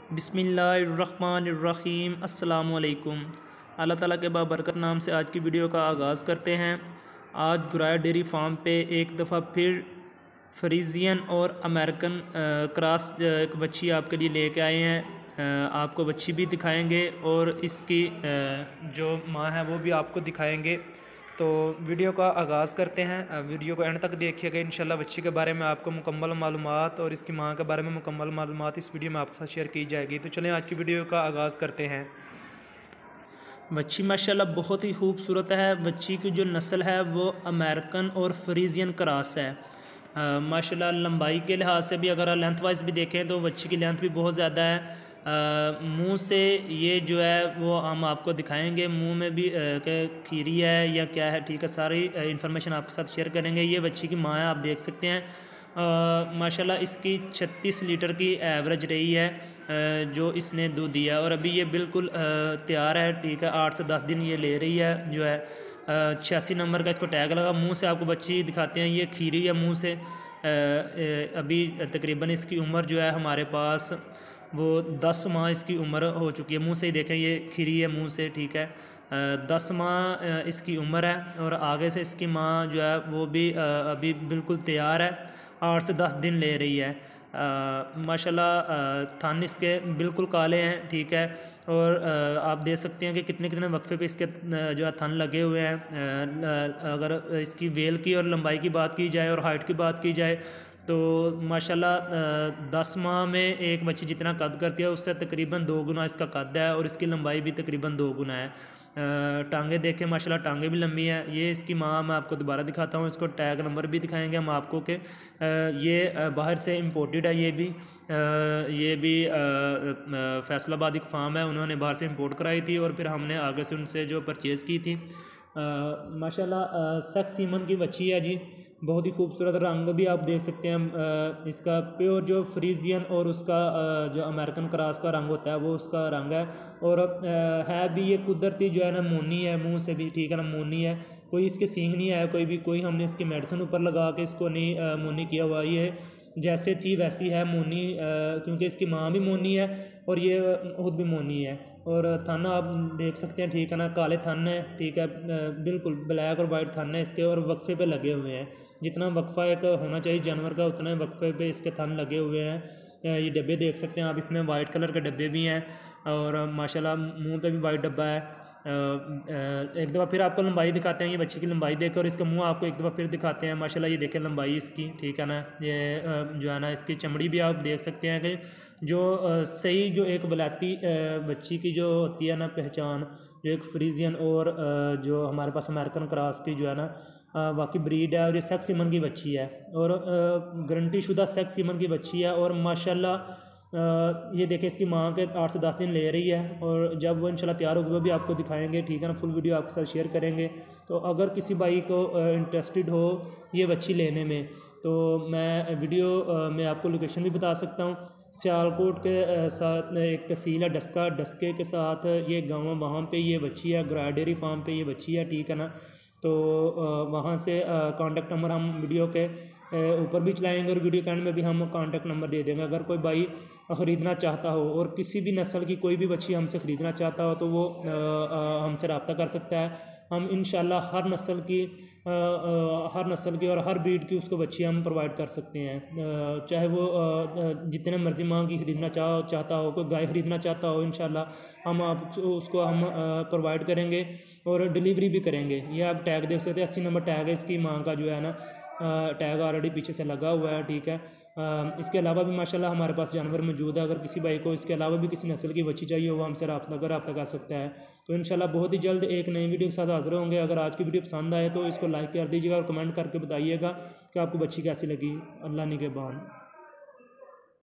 बिस्मिल्लाहिर्रहमानिर्रहीम अस्सलामु अलैकुम। अल्लाह ताला के बाबरकत नाम से आज की वीडियो का आगाज़ करते हैं। आज गुराया डेयरी फार्म पे एक दफ़ा फिर फ्रीजियन और अमेरिकन क्रॉस एक बच्ची आपके लिए लेके आए हैं। आपको बच्ची भी दिखाएंगे और इसकी जो माँ है वो भी आपको दिखाएंगे। तो वीडियो का आगाज़ करते हैं। वीडियो को एंड तक देखिएगा। इंशाल्लाह बच्ची के बारे में आपको मुकम्मल मालूमात और इसकी माँ के बारे में मुकम्मल मालूमात इस वीडियो में आपके साथ शेयर की जाएगी। तो चलें आज की वीडियो का आगाज़ करते हैं। बच्ची माशाल्लाह बहुत ही खूबसूरत है। बच्ची की जो नस्ल है वो अमेरिकन और फ्रीजियन क्रॉस है। माशाल्लाह लंबाई के लिहाज से भी अगर लेंथ वाइज भी देखें तो बच्ची की लेंथ भी बहुत ज़्यादा है। मुंह से ये जो है वो हम आपको दिखाएंगे। मुंह में भी खीरी है या क्या है, ठीक है, सारी इन्फॉर्मेशन आपके साथ शेयर करेंगे। ये बच्ची की माँ है, आप देख सकते हैं। माशाल्लाह इसकी 36 लीटर की एवरेज रही है जो इसने दूध दिया और अभी ये बिल्कुल तैयार है, ठीक है। 8 से 10 दिन ये ले रही है जो है। 86 नंबर का इसको टैग लगा। मुंह से आपको बच्ची दिखाते हैं, ये खीरी है मुंह से। अभी तकरीबन इसकी उम्र जो है हमारे पास वो 10 माह इसकी उम्र हो चुकी है। मुंह से ही देखें, ये खीरी है मुंह से, ठीक है। 10 माह इसकी उम्र है और आगे से इसकी माँ जो है वो भी अभी बिल्कुल तैयार है। 8 से 10 दिन ले रही है। माशाल्लाह थान इसके बिल्कुल काले हैं, ठीक है। और आप देख सकते हैं कि कितने कितने वक्फे पे इसके जो है थन लगे हुए हैं। अगर इसकी वेल की और लंबाई की बात की जाए और हाइट की बात की जाए तो माशाल्लाह 10 माह में एक बच्ची जितना कद करती है उससे तकरीबन 2 गुना इसका कद है और इसकी लंबाई भी तकरीबन 2 गुना है। टांगे देखें, माशाल्लाह टांगे भी लंबी हैं। ये इसकी माँ मैं आपको दोबारा दिखाता हूँ। इसको टैग नंबर भी दिखाएंगे हम आपको कि ये बाहर से इम्पोर्टेड है। ये भी फैसलाबाद एक फार्म है, उन्होंने बाहर से इम्पोर्ट कराई थी और फिर हमने आगे से उनसे जो परचेज़ की थी। माशाल्लाह सेक्स सीमन की बच्ची है जी, बहुत ही खूबसूरत। रंग भी आप देख सकते हैं इसका प्योर जो फ्रीजियन और उसका जो अमेरिकन क्रॉस का रंग होता है वो उसका रंग है। और है भी ये कुदरती जो है ना मोनी है, मुंह से भी, ठीक है ना, मोनी है। कोई इसके सींग नहीं है, कोई हमने इसकी मेडिसिन ऊपर लगा के इसको नहीं मोनी किया हुआ। ये जैसे थी वैसी है मोनी, क्योंकि इसकी माँ भी मोनी है और ये खुद भी मोनी है। और थन आप देख सकते हैं, ठीक है ना, काले थन है, ठीक है। बिल्कुल ब्लैक और वाइट थन है इसके और वक्फे पे लगे हुए हैं। जितना वक्फा एक होना चाहिए जानवर का उतने वक्फे पे इसके थन लगे हुए हैं। ये डब्बे देख सकते हैं आप, इसमें वाइट कलर के डब्बे भी हैं और माशाल्लाह मुंह पे भी वाइट डब्बा है। एक दफ़ा फिर आपको लंबाई दिखाते हैं। ये बच्ची की लंबाई देकर और इसका मुंह आपको एक दफ़ा फिर दिखाते हैं। माशाल्लाह ये देखें लंबाई इसकी, ठीक है ना। ये जो है ना इसकी चमड़ी भी आप देख सकते हैं कि जो सही जो एक वलायती बच्ची की जो होती है ना पहचान, जो एक फ्रीजियन और जो हमारे पास अमेरिकन क्रॉस की जो है ना बाकी ब्रीड है। और ये सेक्स सीमन की बच्ची है और गारंटी शुदा सेक्स सीमन की बच्ची है। और माशाल्लाह ये देखें इसकी माँ के 8 से 10 दिन ले रही है और जब वो इंशाल्लाह तैयार होगी वो भी आपको दिखाएंगे, ठीक है ना। फुल वीडियो आपके साथ शेयर करेंगे। तो अगर किसी भाई को इंटरेस्टेड हो ये बच्ची लेने में तो मैं वीडियो में आपको लोकेशन भी बता सकता हूँ। सियालकोट के साथ एक तहसील है डस्का, डस्के के साथ ये गाँव, वहाँ पे ये बच्ची है। गुराया डेयरी फार्म पे ये बच्ची है, ठीक है ना। तो वहाँ से कॉन्टेक्ट नंबर हम वीडियो के ऊपर भी चलाएंगे और वीडियो के एंड में भी हम कॉन्टेक्ट नंबर दे देंगे। अगर कोई भाई ख़रीदना चाहता हो और किसी भी नस्ल की कोई भी बच्ची हमसे ख़रीदना चाहता हो तो वो हमसे रब्ता कर सकता है। हम इंशाल्लाह हर नस्ल की और हर ब्रीड की उसको बच्ची हम प्रोवाइड कर सकते हैं। चाहे वो जितने मर्जी माँ की ख़रीदना चाहता हो, कोई गाय ख़रीदना चाहता हो, इंशाल्लाह हम उसको हम प्रोवाइड करेंगे और डिलीवरी भी करेंगे। ये आप टैग देख सकते हैं, 80 नंबर टैग है इसकी माँ का जो है ना। टैग ऑलरेडी पीछे से लगा हुआ है, ठीक है। इसके अलावा भी माशाल्लाह हमारे पास जानवर मौजूद है। अगर किसी भाई को इसके अलावा भी किसी नस्ल की बच्ची चाहिए वो हमसे रब्ता कर सकता है। तो इंशाल्लाह बहुत ही जल्द एक नई वीडियो के साथ हाजिर होंगे। अगर आज की वीडियो पसंद आए तो इसको लाइक कर दीजिएगा और कमेंट करके बताइएगा कि आपको बच्ची कैसी लगी। अल्लाह निगहबान।